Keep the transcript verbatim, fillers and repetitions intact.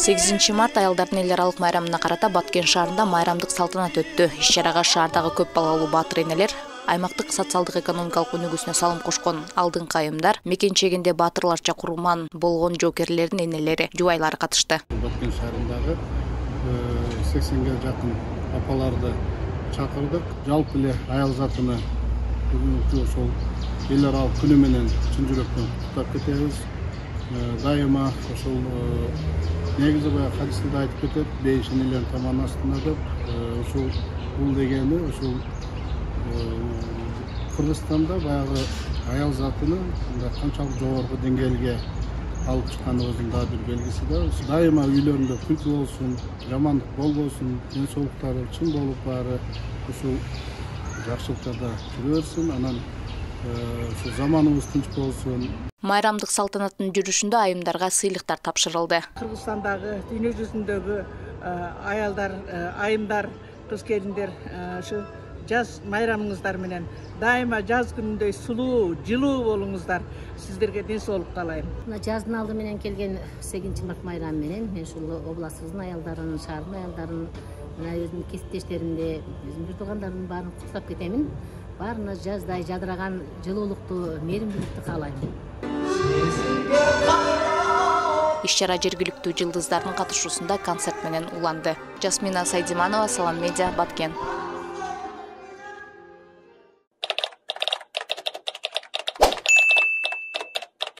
сегизинчи март аялдардын эл аралык майрамына карата Баткен шаарында майрамдык салтанат өттү. Иш-чарага шаардагы көп балалуу баатыр энелер, аймактык социалдык экономикалык өнүгүүсүнө салым кошкон алдыңкы айымдар, мекенчегинде баатырларча курман болгон жоокерлердин энелери, жубайлары катышты. Баткен шаарындагы сексенге жакын апаларды чакырдык. Жалпы эле аял затыны бүгүнкү ошол эл аралык күнү менен чын жүрөктөн куттуктап кетебиз. Дайыма ошол негизи баягы хадисте да айтып кетет, бейиш энелердин тамагынын астында деп. Ушул бул дегени ушул Кыргызстанда баягы аял затыны канчалык жогорку деңгээлге алып чыкканыбыздын да бир белгиси да. Дайыма үйлөрүндө күлкү болсун, жамандык болбосун, ден соолуктары чын болуп баары ушул жакшылыкта жүрө берсин, анан ушул заманыбыз тынч болсун. Майрамдык салтанаттын жүрүшүндө айымдарга сыйлыктар тапшырылды. Кыргызстандагы дүйнө жүзүндөгү аялдар, айымдар, кыз келиндер ушу жаз майрамыңыздар менен дайыма жаз күнүндөй сулуу, жылуу болуңуздар. Сиздерге ден соолук каалайм. Жаздын алды менен келген сегизинчи март майрамы менен мен ушул областыбыздын аялдарын, шаардын аялдарын, мына өзүмдүн кесиптештеримди, өзүмдүн журт туугандардын баарын куттуктап кетемин. Баарына жаздай жадыраган жылуулукту, мээримдүүлүктү каалайм. Иш-чара жергиликтүү жылдыздардын катышуусунда концерт менен уланды. Жасмина Сайдиманова, Салам Медиа, Баткен.